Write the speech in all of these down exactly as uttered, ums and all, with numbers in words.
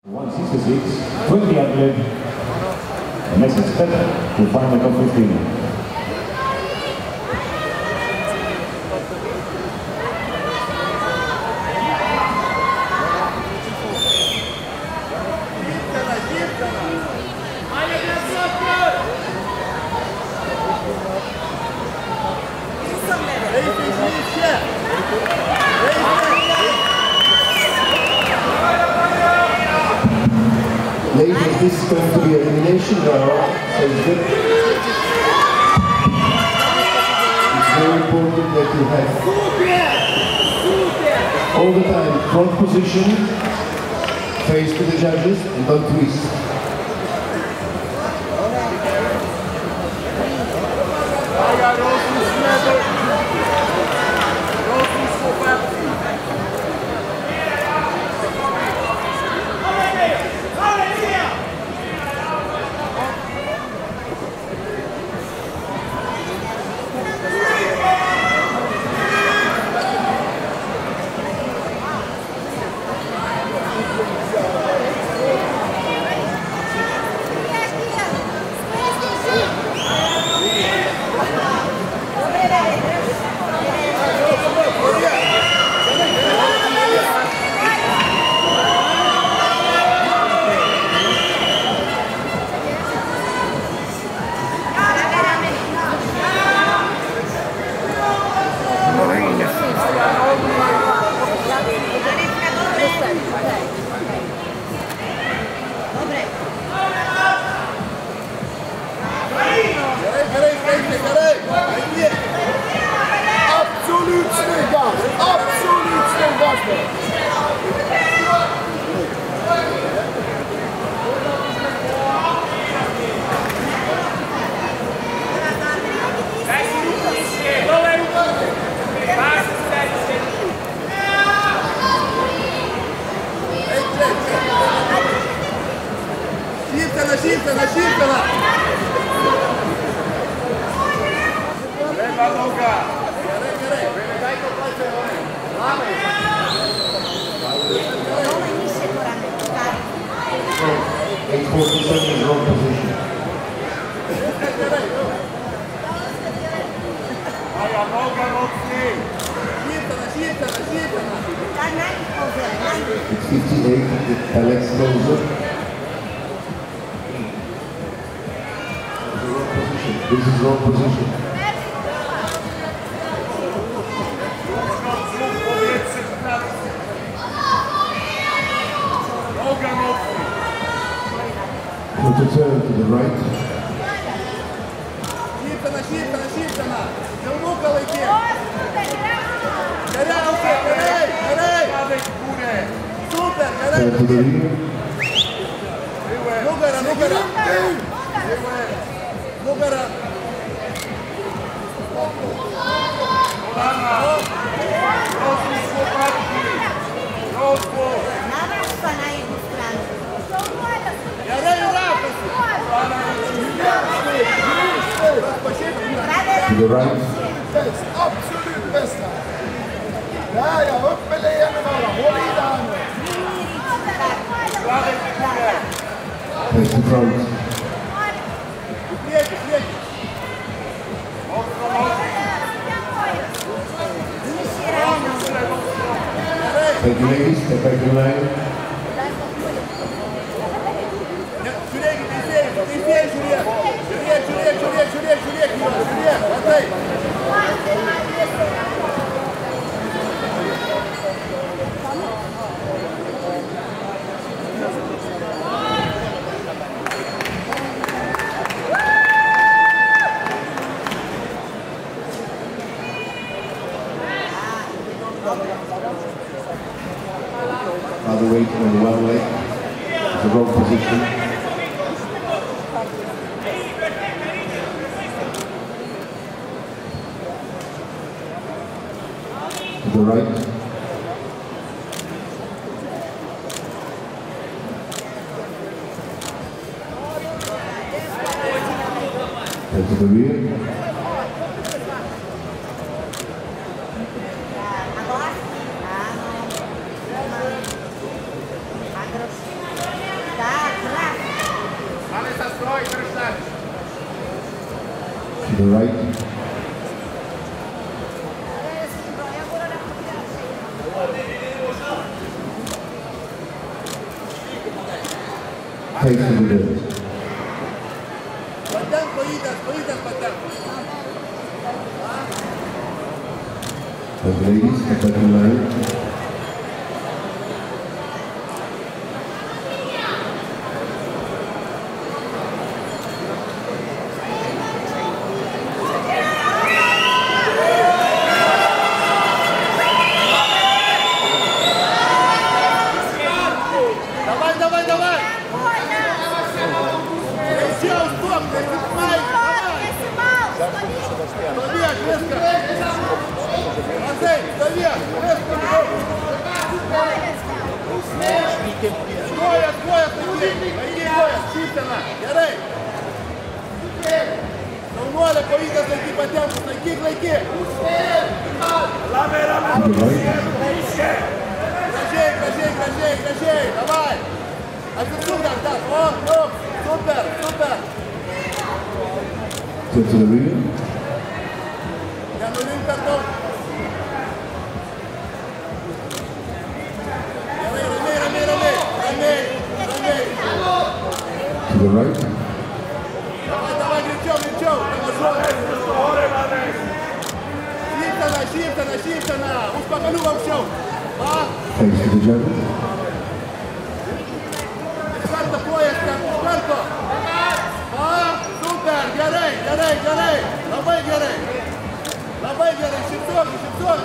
one sixty-six, twenty athlete, the next step to find the top fifteen. Ladies, this is going to be an elimination round, so it's good. It's very important that you have all the time front position, face to the judges, and don't twist. Absolut snyggast! Absolut snyggast! Skiftarna, skiftarna, skiftarna! Leva noga! Daj to palce hore! Máme! eight forty-seven is wrong position. Aja, noga, nogi! Skiftarna, skiftarna, skiftarna! It's fifty-eight with Alex Loza. This is wrong position. Put the turn to the right. Skiftarna, skiftarna, skiftarna! Глубоко лети! Горяй, Алфей, горяй, горяй! Супер, горяй! Turn to the rear. Ну гора, ну гора! Ну гора! To the right. Absolut bästa! Där ja, upp med leende bara! Håll i där nu! Face to front. Fläck, fläck! Thank you, ladies. Step back to the line. Şuraya git, İzleyin, İzleyin şuraya! Şuraya, şuraya, şuraya, şuraya, şuraya gidiyor, şuraya! Batay! Other weight on the one leg. It's the wrong position. To the right. And to the rear. Agora? Ah, não. Agora. the right. Face to the left. Пойдем, поедем, поедем, пойдем. The ladies, the second line. Давай, давай, давай! Еще стоп, не снимай! Давай! Вверх, резко! Андрей, вверх, резко! Стоя, стоя, пойди! Пойди, стоя! Чистина! Ярей! Нормально, поїдеш зайти потягнути, зайти, зайти! Ламе, ламе! Грожей, грожей, грожей, грожей! Давай! А ты супер, так, о, о, супер, супер! Step to the rear. Я нулин картон. Рамей, рамей, рамей, рамей, рамей, рамей. To the right. Давай, давай, Гричев, Гричев, Шиптана, Шиптана, Шиптана, успокою вам все. А? Face to the judges. Шарта пояска, Шарта. А? Супер, Герей, Герей, Герей. Давай, Герей. Давай, Герей, шипцов, шипцов.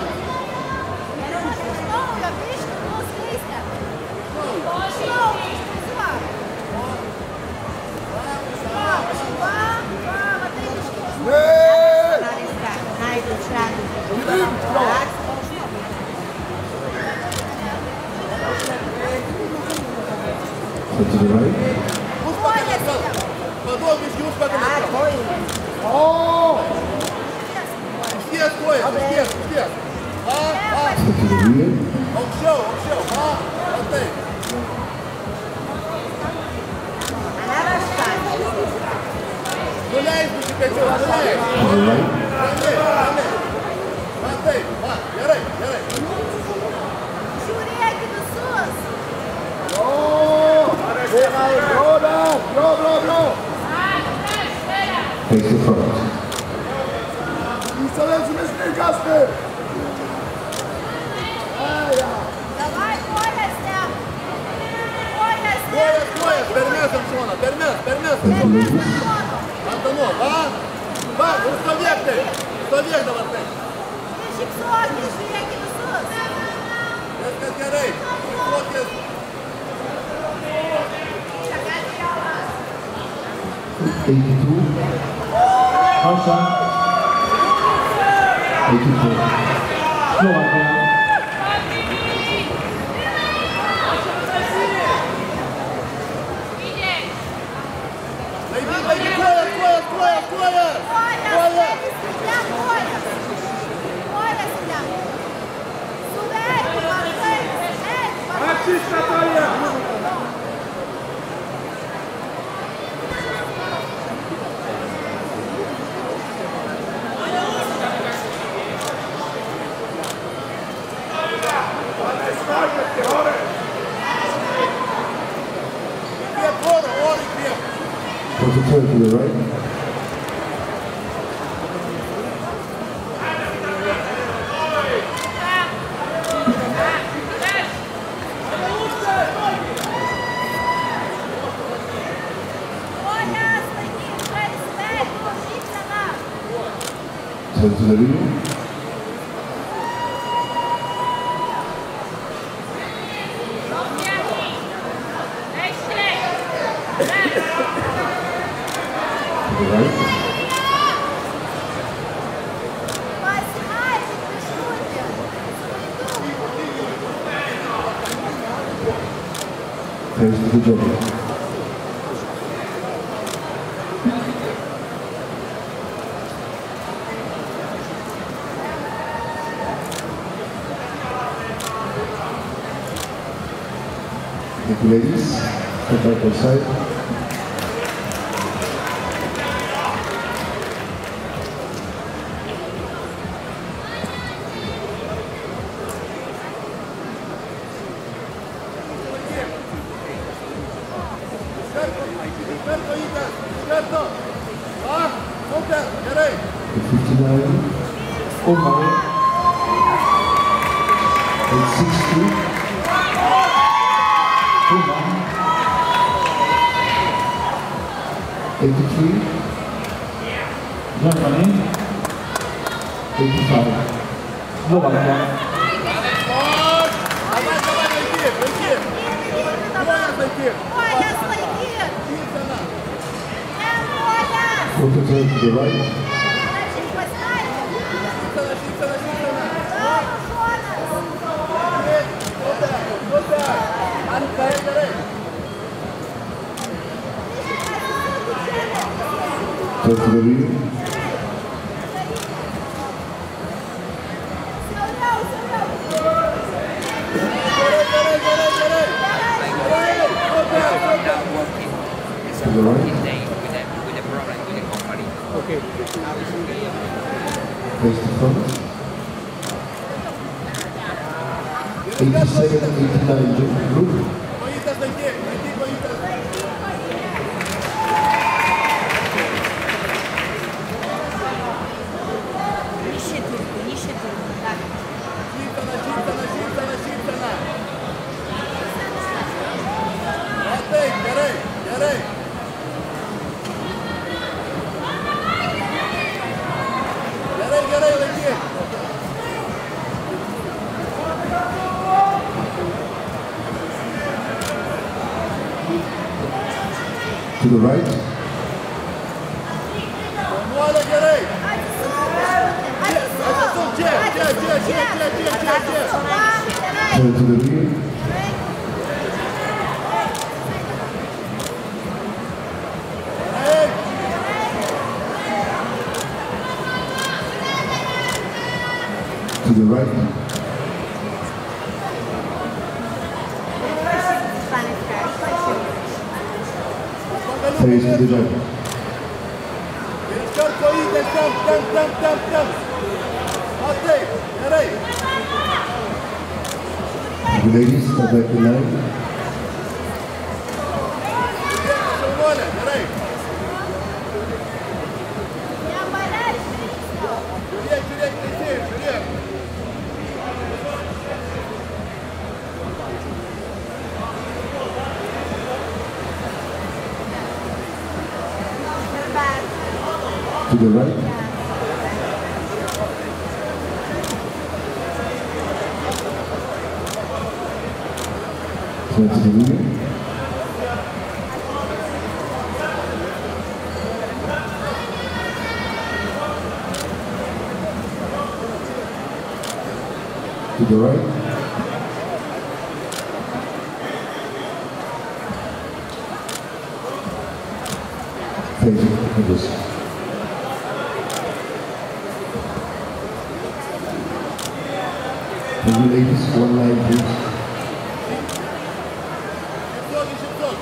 Step to the right. Подолбишь, успокоил. О! Все стоят, все, все. А? А? Step to the rear. Он все, он все. А? Вот ты. Гуляй, Пучекачев, гуляй. To the right. Рамей, рамей. Рамей, а, Ярей, Ярей. Face to front. Пояс, пояс, пермес, Антона, пермес, пермес. Антонов, а? Ба, ну сто век ты, сто век давай ты. Резко Ярей, высокий. eighty-two. Caution. eighty-four. Slovakia. Найди, найди, пояс, пояс, пояс, пояс. Пояс. Креп, ор, ор и креп. Put the turn to the right. Turn to the rear. To the right. Face to the judges. Thank you, ladies. Step back outside. It's sixty. eighty-three. Germany. eighty-five. Slovakia. Давай, давай, найди, найди. Двое найди. Put the turn to the right. Turn to the rear. To the right. Okay. Face the front. eighty-seven, eighty-nine, German group. Coitas найди, найди Coitas. Ищи турку, ищи турку. Так. Читана, читана, читана, читана. Отдай, Герей, Герей. Герей, Герей, лети. To the right. Вуаля, Герей. Это тут, где, где, где, где, где, где, где, где? Turn to the rear. Эй, To the right. Face to the judge. Перескор Coitas, там, там, там, там, там. Отдай, Герей. The ladies, step back in line. Вуаля, Герей. Жюрек, Жюрек, лети, Жюрек. To the right. Turn to the rear. To the right. Facing the position. For you ladies, one line please. Шестьсот и шестьсот.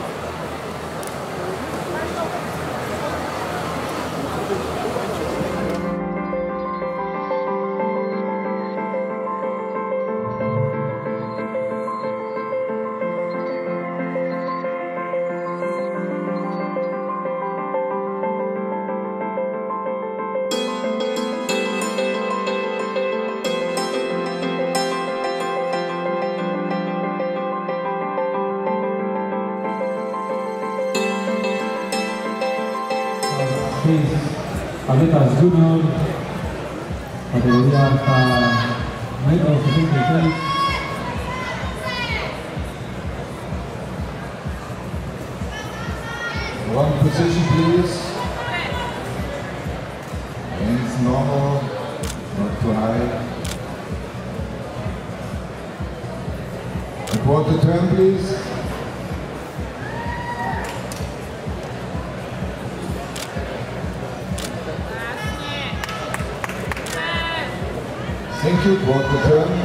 Seis atletas junior, categoría hasta metro sesenta y seis. One position please. Hands normal, not too high. A quarter turn please. Thank you, quarter turn.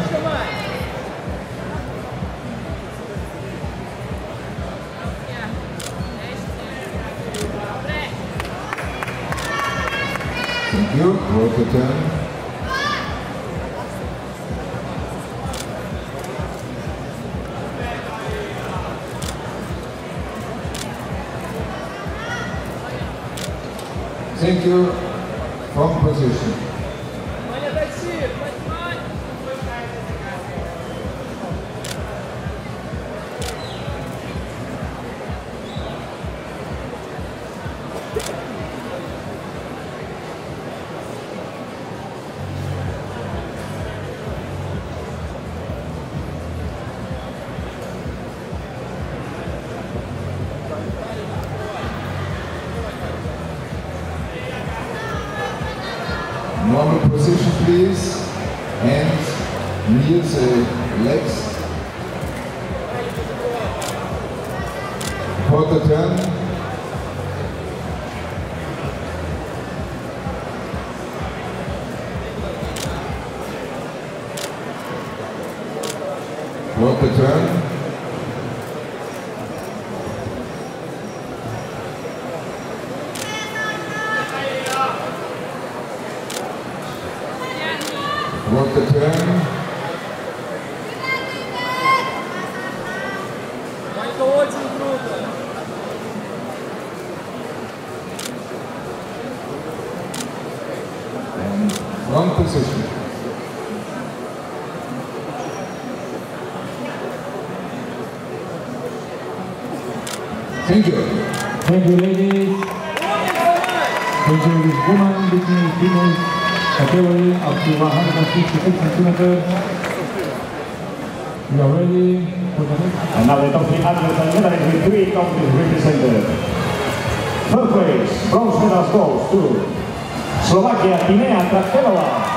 Thank you, quarter turn. Thank you, from position. please. Hands, knees, uh, legs. Quarter turn. Quarter turn. Quarter turn. Это очень круто. And front position. Thank you. Thank you, ladies. Thank you, this woman, between female category up to one hundred sixty-six centimeters. We are ready for the next. And now the top three athletes and medalists with three countries represented. Third place, bronze medals goes to Slovakia, Tinea Traktelova.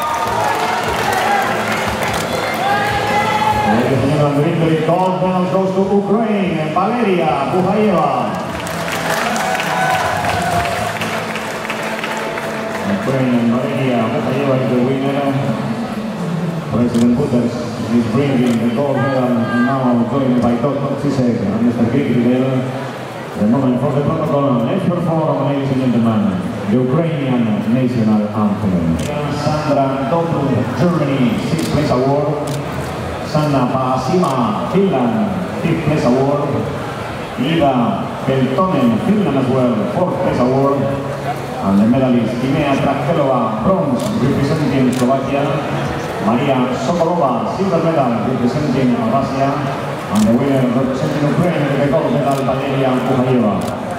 Ladies and gentlemen, the victory gold medal goes to Ukraine, Valeria Buhaeva. Ukraine and Valeria Buhaeva is the winner. President Butters is bringing the gold medal and now joined by Doctor Zizek and Mister Grigidel. The moment for the protocol. Let's perform, ladies and gentlemen, the Ukrainian national anthem. Sandra Dottl, Germany, sixth place award. Sanna Paasima, Finland, fifth place award. Ida Peltonen, Finland as well, fourth place award. And the medalist Tinea Traktelova, bronze, representing Slovakia. Maria Sokolova, silver medal, representing Russia. And the winner representing Ukraine with the gold medal, Valeria Buhaeva.